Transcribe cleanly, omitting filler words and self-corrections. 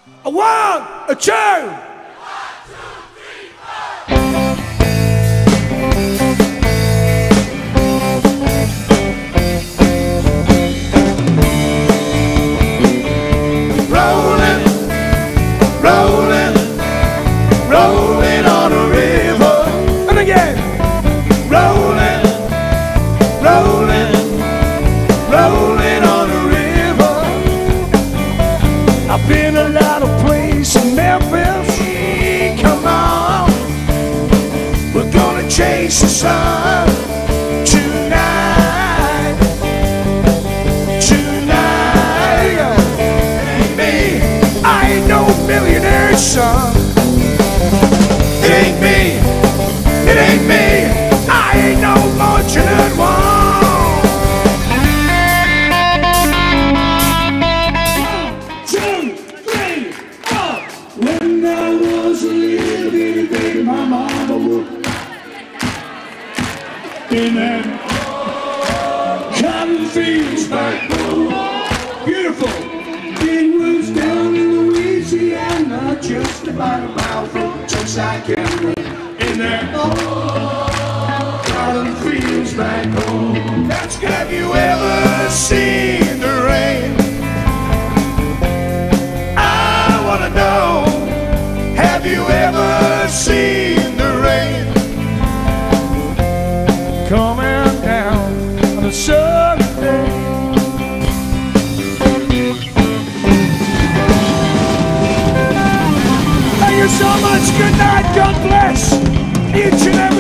A one, a two. Rolling on a river. And again. Rolling, rolling, rolling on a river. I've been a lot of places in Memphis. Come on, we're gonna chase the sun tonight. Tonight, it ain't me. I ain't no millionaire, son. It ain't me. It ain't me. I ain't no fortunate one. 2, 3, 4. When I was a little bitty baby, my mama would in that cotton fields back home. Beautiful. It was down in Louisiana, just about a mile from Texarkana. In that cotton fields back home. That's good. Have you ever seen the rain? I wanna know. Have you ever seen the rain? Coming down on a sunny day. Thank you so much. Good night. God bless each and every